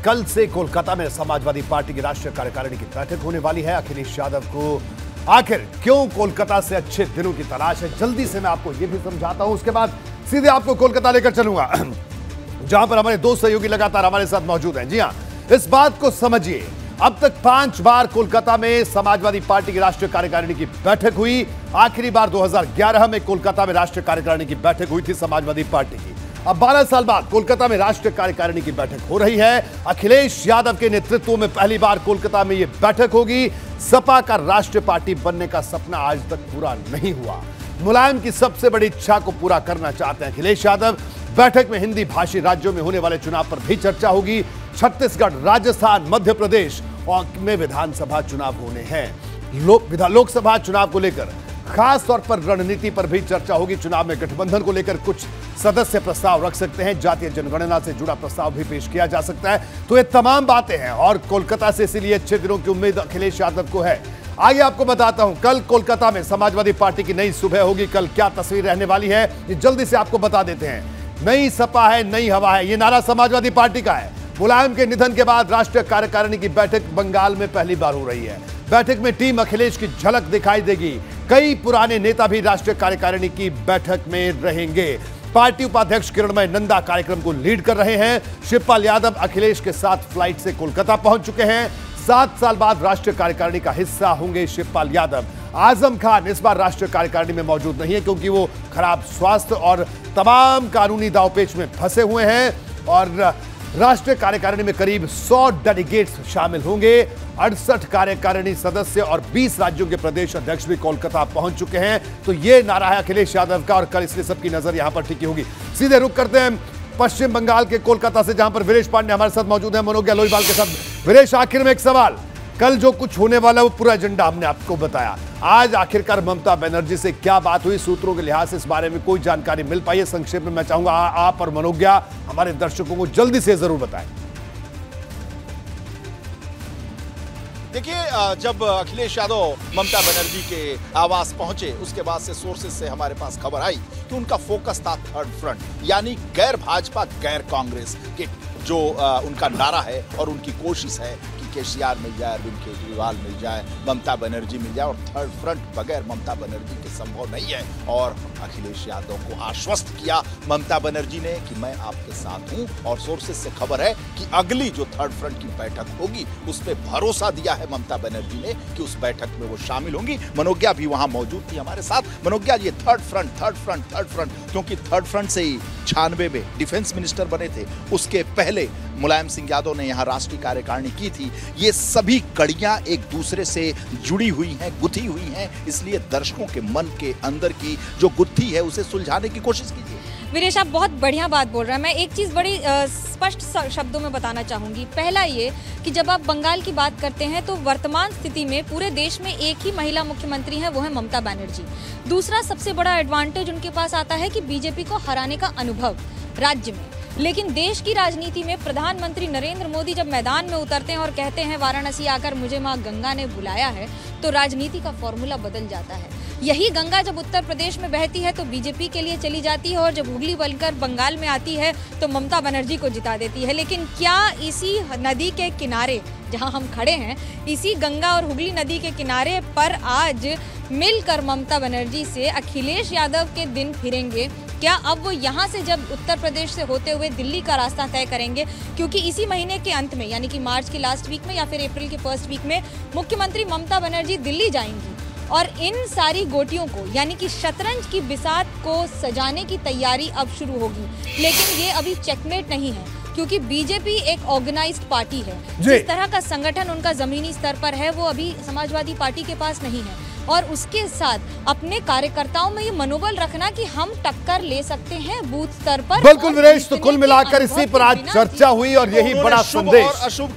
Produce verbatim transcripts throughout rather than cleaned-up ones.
कल से कोलकाता में समाजवादी पार्टी की राष्ट्रीय कार्यकारिणी की बैठक होने वाली है। अखिलेश यादव को आखिर क्यों कोलकाता से अच्छे दिनों की तलाश है, जल्दी से मैं आपको यह भी समझाता हूं। उसके बाद सीधे आपको कोलकाता लेकर चलूंगा, जहां पर हमारे दो सहयोगी लगातार हमारे साथ मौजूद हैं। जी हां, इस बात को समझिए, अब तक पांच बार कोलकाता में समाजवादी पार्टी की राष्ट्रीय कार्यकारिणी की बैठक हुई। आखिरी बार दो हज़ार ग्यारह में कोलकाता में राष्ट्रीय कार्यकारिणी की बैठक हुई थी समाजवादी पार्टी की। अब बारह साल बाद कोलकाता में राष्ट्रीय कार्यकारिणी की बैठक हो रही है। अखिलेश यादव के नेतृत्व में पहली बार कोलकाता में यह बैठक होगी। सपा का राष्ट्रीय पार्टी बनने का सपना आज तक पूरा नहीं हुआ। मुलायम की सबसे बड़ी इच्छा को पूरा करना चाहते हैं अखिलेश यादव। बैठक में हिंदी भाषी राज्यों में होने वाले चुनाव पर भी चर्चा होगी। छत्तीसगढ़, राजस्थान, मध्य प्रदेश और में विधानसभा चुनाव होने हैं। लोक लोकसभा चुनाव को लेकर खास तौर पर रणनीति पर भी चर्चा होगी। चुनाव में गठबंधन को लेकर कुछ सदस्य प्रस्ताव रख सकते हैं। जातीय जनगणना से जुड़ा प्रस्ताव भी पेश किया जा सकता है। तो ये तमाम बातें हैं और कोलकाता से इसीलिए अच्छे दिनों की उम्मीद अखिलेश यादव को है। आइए आपको बताता हूं, कल कोलकाता में समाजवादी पार्टी की नई सुबह होगी। कल क्या तस्वीर रहने वाली है, ये जल्दी से आपको बता देते हैं। नई सपा है, नई हवा है, ये नारा समाजवादी पार्टी का है। मुलायम के निधन के बाद राष्ट्रीय कार्यकारिणी की बैठक बंगाल में पहली बार हो रही है। बैठक में टीम अखिलेश की झलक दिखाई देगी। कई पुराने नेता भी राष्ट्रीय कार्यकारिणी की बैठक में रहेंगे। पार्टी उपाध्यक्ष किरणमय नंदा कार्यक्रम को लीड कर रहे हैं। शिवपाल यादव अखिलेश के साथ फ्लाइट से कोलकाता पहुंच चुके हैं। सात साल बाद राष्ट्रीय कार्यकारिणी का हिस्सा होंगे शिवपाल यादव। आजम खान इस बार राष्ट्रीय कार्यकारिणी में मौजूद नहीं है क्योंकि वो खराब स्वास्थ्य और तमाम कानूनी दांवपेच में फंसे हुए हैं। और राष्ट्रीय कार्यकारिणी में करीब सौ डेलीगेट्स शामिल होंगे। अड़सठ कार्यकारिणी सदस्य और बीस राज्यों के प्रदेश अध्यक्ष भी कोलकाता पहुंच चुके हैं। तो ये नारा है अखिलेश यादव का और कल इसलिए सबकी नजर यहां पर टिकी होगी। सीधे रुक करते हैं पश्चिम बंगाल के कोलकाता से, जहां पर वीरेश पांडे हमारे साथ मौजूद है मनोज्ञा लोईवाल के साथ। वीरेश, आखिर में एक सवाल, कल जो कुछ होने वाला वो पूरा एजेंडा हमने आपको बताया। आज आखिरकार ममता बनर्जी से क्या बात हुई, सूत्रों के लिहाज से इस बारे में कोई जानकारी मिल पाई है? संक्षेप में मैं चाहूंगा आप और मनोज्ञा हमारे दर्शकों को जल्दी से जरूर बताएं। देखिए, जब अखिलेश यादव ममता बनर्जी के आवास पहुंचे उसके बाद से सोर्सेज से हमारे पास खबर आई कि उनका फोकस था थर्ड फ्रंट, यानी गैर भाजपा गैर कांग्रेस के जो उनका नारा है और उनकी कोशिश है कि केसीआर मिल जाए, अरविंद केजरीवाल मिल जाए, ममता बनर्जी मिल जाए और थर्ड फ्रंट बगैर ममता बनर्जी के संभव नहीं है। और अखिलेश यादव को आश्वस्त किया ममता बनर्जी ने कि मैं आपके साथ हूं। और सोर्सेज से खबर है कि अगली जो थर्ड फ्रंट की बैठक होगी उस पर भरोसा दिया है ममता बनर्जी ने कि उस बैठक में वो शामिल होंगी। मनोज्ञा भी वहां मौजूद थी हमारे साथ। मनोज्ञा, ये third front third front third front क्योंकि थर्ड फ्रंट से ही छियानवे में डिफेंस मिनिस्टर बने थे, उसके पहले मुलायम सिंह यादव ने यहां राष्ट्रीय कार्यकारिणी की थी। ये सभी कड़ियां एक दूसरे से जुड़ी हुई हैं, गुथी हुई हैं, इसलिए दर्शकों के मन के अंदर की जो गुत्थी है उसे सुलझाने की कोशिश कीजिए। वीरेश, आप बहुत बढ़िया बात बोल रहे हैं। मैं एक चीज़ बड़ी स्पष्ट शब्दों में बताना चाहूँगी। पहला ये कि जब आप बंगाल की बात करते हैं तो वर्तमान स्थिति में पूरे देश में एक ही महिला मुख्यमंत्री हैं, वो है ममता बनर्जी। दूसरा सबसे बड़ा एडवांटेज उनके पास आता है कि बीजेपी को हराने का अनुभव राज्य में। लेकिन देश की राजनीति में प्रधानमंत्री नरेंद्र मोदी जब मैदान में उतरते हैं और कहते हैं वाराणसी आकर मुझे मां गंगा ने बुलाया है, तो राजनीति का फॉर्मूला बदल जाता है। यही गंगा जब उत्तर प्रदेश में बहती है तो बीजेपी के लिए चली जाती है और जब हुगली बनकर बंगाल में आती है तो ममता बनर्जी को जिता देती है। लेकिन क्या इसी नदी के किनारे जहां हम खड़े हैं, इसी गंगा और हुगली नदी के किनारे पर आज मिलकर ममता बनर्जी से अखिलेश यादव के दिन फिरेंगे? क्या अब वो यहाँ से जब उत्तर प्रदेश से होते हुए दिल्ली का रास्ता तय करेंगे? क्योंकि इसी महीने के अंत में, यानी कि मार्च के लास्ट वीक में या फिर अप्रैल के फर्स्ट वीक में मुख्यमंत्री ममता बनर्जी दिल्ली जाएंगी और इन सारी गोटियों को, यानी कि शतरंज की बिसात को सजाने की तैयारी अब शुरू होगी। लेकिन ये अभी चेकमेट नहीं है क्योंकि बीजेपी एक ऑर्गेनाइज्ड पार्टी है। जिस तरह का संगठन उनका जमीनी स्तर पर है वो अभी समाजवादी पार्टी के पास नहीं है। और उसके साथ अपने कार्यकर्ताओं में ये मनोबल रखना कि हम टक्कर ले सकते हैं बूथ स्तर पर। बिल्कुल वीरेश, तो कुल मिलाकर इसी पर आज चर्चा हुई और यही बड़ा संदेश। अशुभ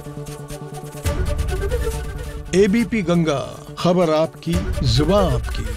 एबीपी गंगा, खबर आपकी, जुबान आपकी।